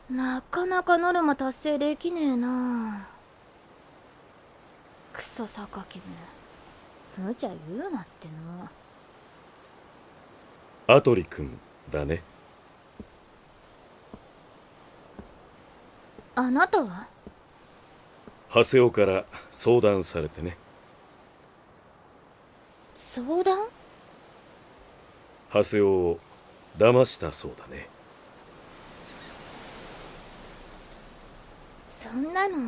なかなかノルマ達成できねえな。クソ榊め、無茶言うなっての。 アトリ君だね。 あなたは？ ハセオから相談されてね。 相談？ ハセオを騙したそうだね。 そんなの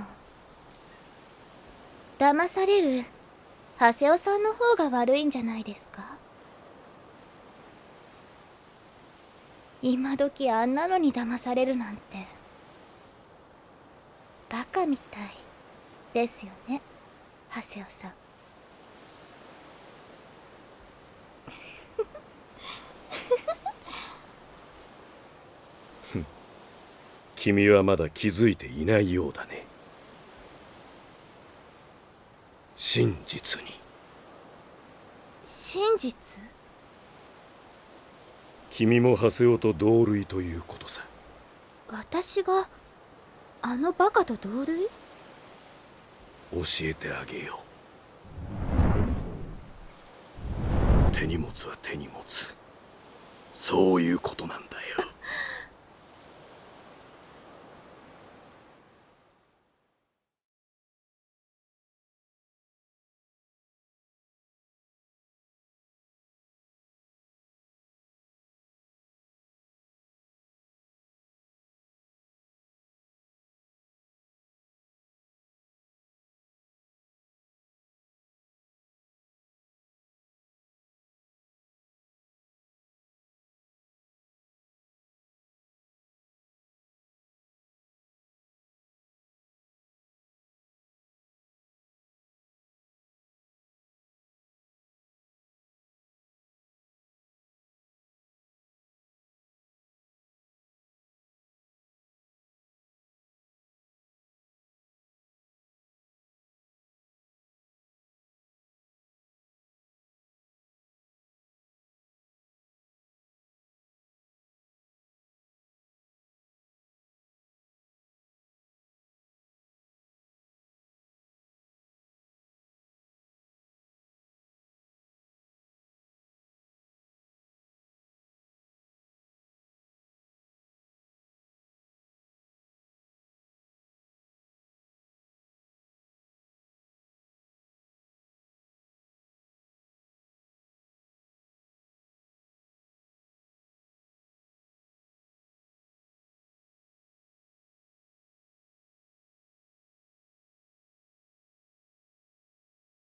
騙されるハセオさんの方が悪いんじゃないですか？今時あんなのに騙されるなんてバカみたいですよね、ハセオさん。 君はまだ気づいていないようだね。真実に。 真実？ 君もハセオと同類ということさ。 私があのバカと同類？ 教えてあげよう。手荷物は手荷物。そういうことなんだよ。